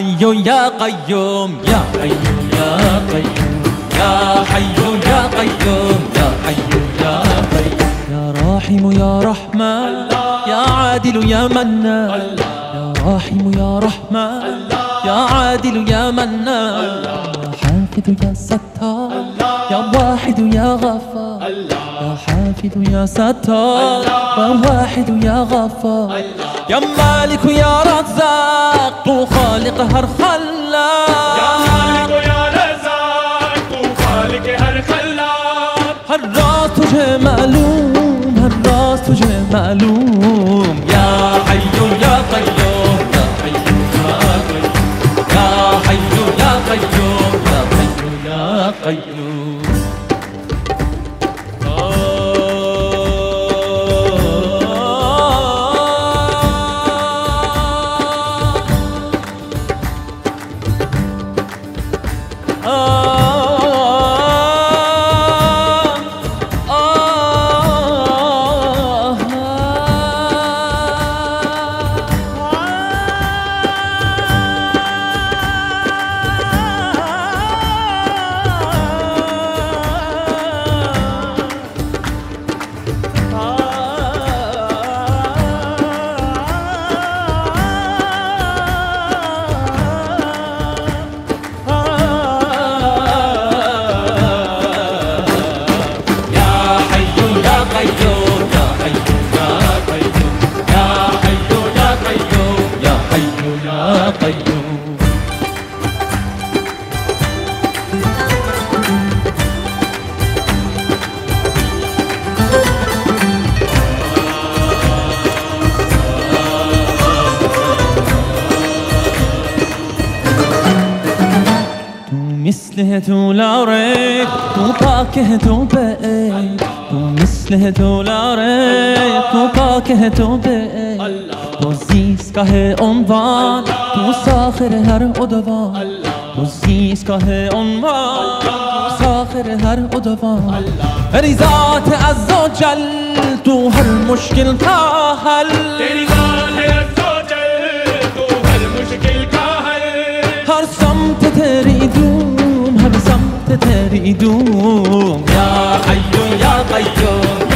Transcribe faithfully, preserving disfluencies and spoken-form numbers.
حي يا قيوم يا حي يا قيوم يا حي يا قيوم يا حي يا قيوم يا راحم يا رحمن يا عادل يا منان يا راحم يا رحمن يا عادل يا منان يا حافظ يا ستار يا واحد يا غفار يا حافظ يا ستار يا واحد يا غفار يا مالك يا رزاق تو خالق هر خلاق يا مالك يا رزاق تو خالق هر خلاق हर राज तुझे मालूम हर राज तुझे मालूम या हय्यू या क़य्यूम या हय्यू या क़य्यूम या हय्यू या क़य्यूम या हय्यू या क़य्यूम مثله تو لا ريب تو پاکه تو بعید تو مثله تو لا ريب تو پاکه تو بعید تو زیستگاه عنوان تو ساخر هر عنوان تو زیستگاه عنوان تو ساخر هر عنوان ای ذات عز و جل تو هر مشکل کا حل तेरी ज़ात अज़्ज़ व जल तो हर मुश्किल का हल हर समत तेरी धूम हर समत तेरी धूम या हय्यू या क़य्यूम